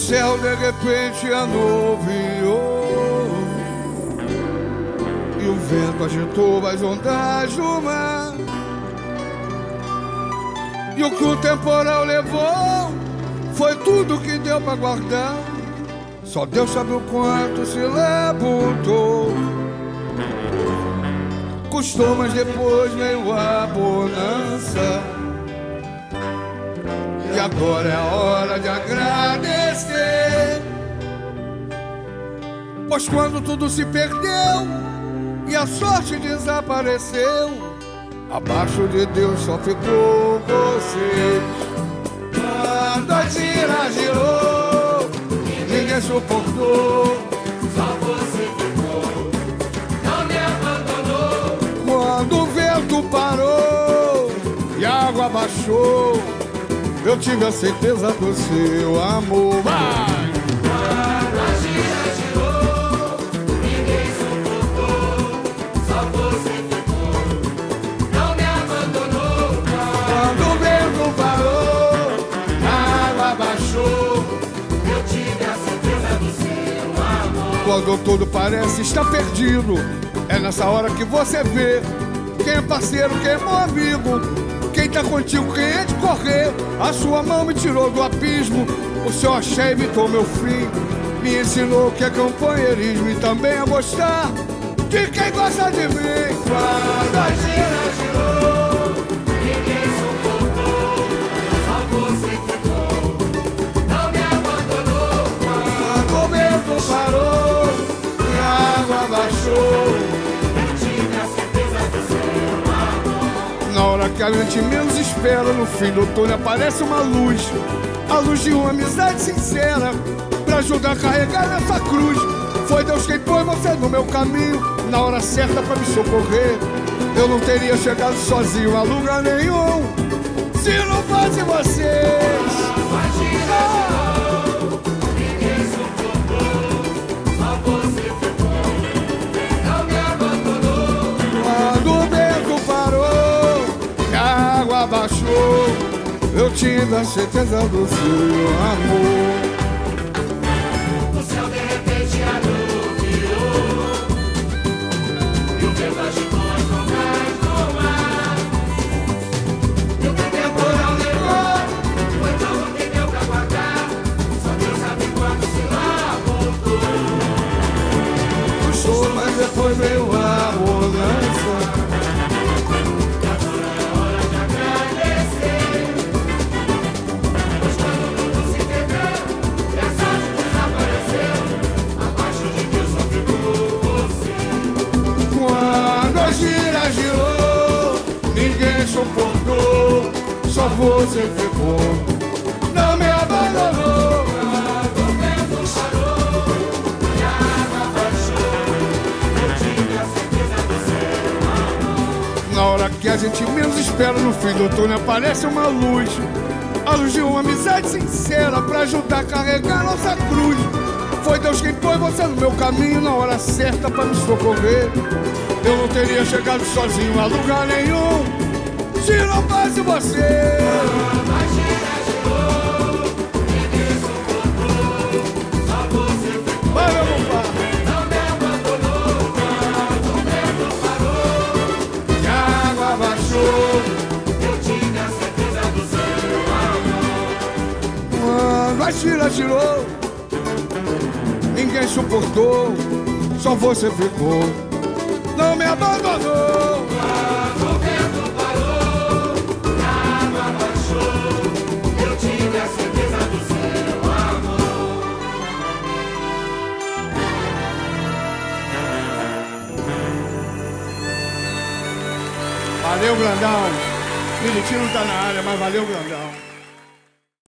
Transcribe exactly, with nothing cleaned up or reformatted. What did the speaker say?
céu de repente anuviou e o vento agitou as ondas do mar. E o que o temporal levou foi tudo que deu pra guardar. Só Deus sabe o quanto se levantou. Custou, mas depois veio a bonança. E agora é a hora de agradecer. Pois quando tudo se perdeu e a sorte desapareceu, abaixo de Deus só ficou você. Quando a tira girou, ninguém suportou, só você ficou, não me abandonou. quando o vento parou e a água baixou, eu tive a certeza do seu amor. Vai! Quando a gira girou, ninguém suportou, só você ficou, não me abandonou. Quando o vento parou, a água baixou, Eu tive a certeza do seu amor. quando tudo parece estar perdido, é nessa hora que você vê quem é parceiro, quem é meu amigo, quem tá contigo, quem é de correr. A sua mão me tirou do abismo, o seu axé evitou meu fim, me ensinou que é companheirismo e também a gostar de quem gosta de mim. Quando a gira girou, Ninguém suportou, só você ficou, não me abandonou. quando o vento parou e a água baixou, Eu tive a certeza do seu amor. na hora que a gente menos espera, no fim do túnel aparece uma luz, a luz de uma amizade sincera, pra ajudar a carregar nessa cruz. Foi Deus quem pôs você no meu caminho, na hora certa pra me socorrer. Eu não teria chegado sozinho a lugar nenhum se não fosse vocês. A gira girou, ninguém suportou, só você ficou, não me abandonou. Quando o vento parou e a água baixou, eu tive a certeza do seu amor. O céu de repente anuviou e o vento agitou as ondas do mar. E o que o temporal levou foi tudo que deu pra guardar. Só Deus sabe quando se lá voltou. Puxou, mas depois veio a bonança. E agora é hora de agradecer, pois quando tudo se perdeu e a sorte desapareceu, abaixo de Deus só ficou você. Quando a gira girou, ninguém suportou, só você ficou, não me abandonou. O vento parou e a água baixou, eu tive a certeza do seu amor. Na hora que a gente menos espera, no fim do túnel aparece uma luz, a luz de uma amizade sincera, pra ajudar a carregar nossa cruz. Foi Deus quem pôs você no meu caminho, na hora certa pra me socorrer. Eu não teria chegado sozinho a lugar nenhum se não fosse você. A gira girou, ninguém suportou, só você ficou, Vai, meu compadre. não me abandonou. O vento parou E a água baixou, eu tive a certeza do seu amor. quando a gira girou, ninguém suportou, só você ficou, não me abandonou. O vento parou e a água baixou, eu tive a certeza do seu amor. Valeu, grandão. Militino tá na área, mas valeu, grandão.